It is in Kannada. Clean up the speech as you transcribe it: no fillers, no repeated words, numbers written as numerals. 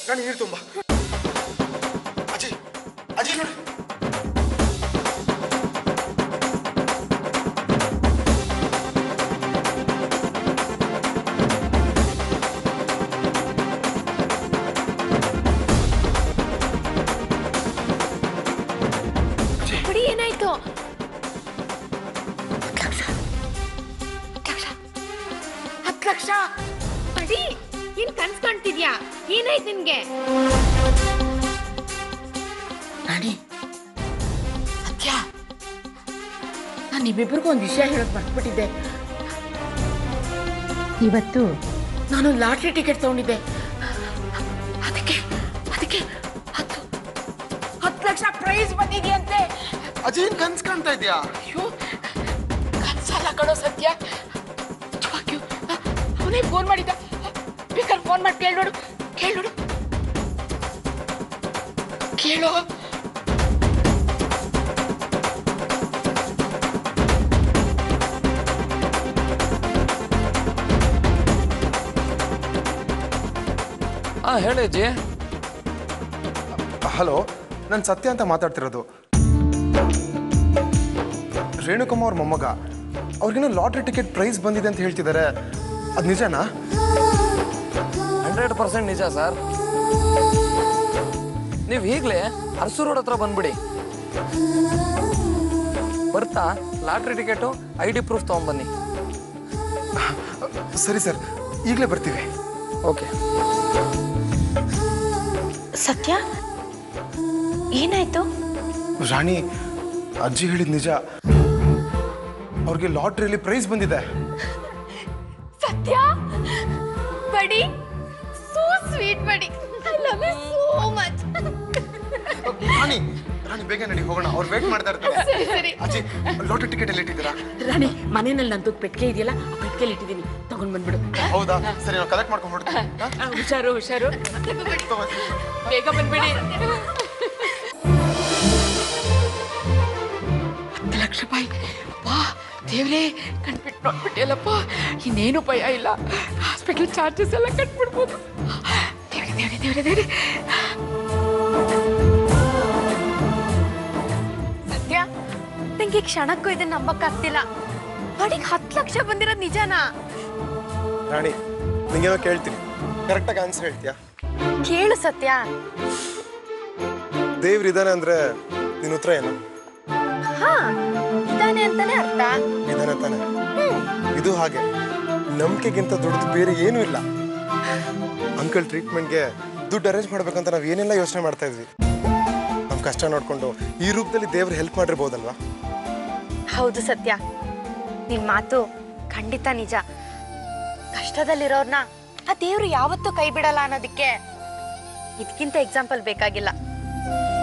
ರಾಣಿ ನೀರು ತುಂಬ. ಅಜಯ್ ಅಜಯ್ ನೋಡಿ. ಏನಾಯ್ತು? 10 ಲಕ್ಷ ಅಡಿ. ಏನ್ ಕನ್ಸ್ ಕಾಣ್ತಿದ್ಯಾ? ಏನಾಯ್ತು ನಿನ್ಗೆ? ರಾಣಿ ಸತ್ಯ, ನಾನು ನಿಮ್ಮಿಬ್ಬರಿಗೂ ಒಂದು ವಿಷಯ ಹೇಳೋದು ಮರ್ತ್ಬಿಟ್ಟಿದ್ದೆ. ಇವತ್ತು ನಾನು ಲಾಟ್ರಿ ಟಿಕೆಟ್ ತಗೊಂಡಿದ್ದೆ. ಅದಕ್ಕೆ 10 ಲಕ್ಷ ಪ್ರೈಸ್ ಬಂದಿದೆಯಂತೆ. ಅಜಯ್ ಕನ್ಸ್ ಕಾಣ್ತಾ ಇದ್ಯಾ? ಅಯ್ಯೋ ಕನ್ಸಲ್ಲ ಕಣೋ ಸತ್ಯ. ಅವನೇ ಫೋನ್ ಮಾಡಿದ್ದ. ಬೇಕಾದ್ರೆ ಫೋನ್ ಮಾಡಿ ಕೇಳು. ಹೇಳಿ ಅಜ್ಜಿ. ಹಲೋ, ನಾನು ಸತ್ಯ ಅಂತ ಮಾತಾಡ್ತಿರೋದು. ರೇಣುಕಮ್ಮ ಅವ್ರ ಮೊಮ್ಮಗ, ಅವ್ರಿಗೇನೋ ಲಾಟ್ರಿ ಟಿಕೆಟ್ ಪ್ರೈಸ್ ಬಂದಿದೆ ಅಂತ ಹೇಳ್ತಿದ್ದಾರೆ. ಅದು ನಿಜನಾ? 100% ನಿಜ ಸರ್. ನೀವು ಈಗಲೇ ಅರಸು ರೋಡ್ ಹತ್ರ ಬಂದ್ಬಿಡಿ. ಬರ್ತಾ ಲಾಟ್ರಿ ಟಿಕೆಟು ID ಪ್ರೂಫ್ ತಗೊಂಡ್ಬನ್ನಿ. ಸರಿ ಸರ್, ಈಗಲೇ ಬರ್ತೀವಿ. ಓಕೆ. ಸತ್ಯ ಏನಾಯ್ತು? ರಾಣಿ, ಅಜ್ಜಿ ಹೇಳಿದ ನಿಜ. ಅವ್ರಿಗೆ ಲಾಟ್ರಿಯಲ್ಲಿ ಪ್ರೈಸ್ ಬಂದಿದೆ. Satya buddy, so sweet buddy. I love you so much. Rani ಬೇಗ ನಡಿ, ಹೋಗೋಣ. ಅವ್ರು ವೇಟ್ ಮಾಡ್ತಾ ಇರ್ತಾರೆ. ಸರಿ. ಅಜ್ಜಿ, ಲಾಟ್ರಿ ಟಿಕೆಟ್ ಎಲ್ಲಿ ಇಟ್ಟಿದ್ದೀರಾ? ರಾಣಿ ಮನೆಯಲ್ಲಿ ನಂದು ಪೆಟ್ಟಿಗೆ ಇದೆಯಲ್ಲ, ಆ ಪೆಟ್ಟಿಗೆಯಲ್ಲಿ ಇಟ್ಟಿದ್ದೀನಿ. ತಗೊಂಡ್ ಬಂದ್ಬಿಡು. ಹೌದಾ? ಸರಿ, ನಾವು ಕಲೆಕ್ಟ್ ಮಾಡ್ಕೊಂಡ್ಬಿಡ್ತೀವಿ. ಹುಷಾರು ಬೇಗ ಬಂದ್ಬಿಡಿ. 10 ಲಕ್ಷ ರೂಪಾಯಿ. ವಾ ದೇವ್ರೇ, ಕಣ್ಬಿಟ್ಟು ನೋಡ್ಬಿಟ್ಟಿಯಲ್ಲಪ್ಪ. ಇನ್ನೇನು ಭಯ ಇಲ್ಲ. ಹಾಸ್ಪಿಟಲ್ ಚಾರ್ಜಸ್ ಎಲ್ಲ ಕಟ್ಬಿಡ್ಬೋದು. ದೇವ್ರೆ. ಸತ್ಯ, ನಂಗೆ ಕ್ಷಣಕ್ಕೂ ಇದನ್ನ ನಂಬಕ್ಕಾಗ್ತಿಲ್ಲ. ಬಡಿಗೆ 10 ಲಕ್ಷ ಬಂದಿರೋದು ನಿಜನಾ? ರಾಣಿ, ನಿಂಗೇನೋ ಕೇಳ್ತೀನಿ, ಕರೆಕ್ಟಾಗಿ ಆನ್ಸರ್ ಹೇಳ್ತೀಯಾ? ಕೇಳು ಸತ್ಯ. ದೇವ್ರಿದಾನೆ ಅಂದ್ರೆ ನಿನ್ನ ಉತ್ತರ ಏನು? ಹಾ, ಇದಾನೆ ಅಂತಾನೆ ಅರ್ಥ. ಇದಾನೆ ತಾನೆ? ಇದು ಹಾಗೆ. ನಂಬಿಕೆಗಿಂತ ದೊಡ್ಡದು ಬೇರೆ ಏನೂ ಇಲ್ಲ. ಅಂಕಲ್ ಟ್ರೀಟ್ಮೆಂಟ್ಗೆ ದುಡ್ಡು ಅರೇಂಜ್ ಮಾಡ್ಬೇಕಂತ ನಾವು ಏನೆಲ್ಲ ಯೋಚನೆ ಮಾಡ್ತಾ ಇದ್ವಿ. ನಮ್ಮ ಕಷ್ಟ ನೋಡ್ಕೊಂಡು ಈ ರೂಪದಲ್ಲಿ ದೇವ್ರು ಹೆಲ್ಪ್ ಮಾಡಿರ್ಬೋದಲ್ವಾ? ಹೌದು ಸತ್ಯ, ನಿನ್ ಮಾತು ಖಂಡಿತ ನಿಜ. ಕಷ್ಟದಲ್ಲಿರೋರ್ನ ಆ ದೇವ್ರು ಯಾವತ್ತೂ ಕೈ ಬಿಡಲ್ಲ ಅನ್ನೋದಕ್ಕೆ ಇದಕ್ಕಿಂತ ಎಕ್ಸಾಂಪಲ್ ಬೇಕಾಗಿಲ್ಲ.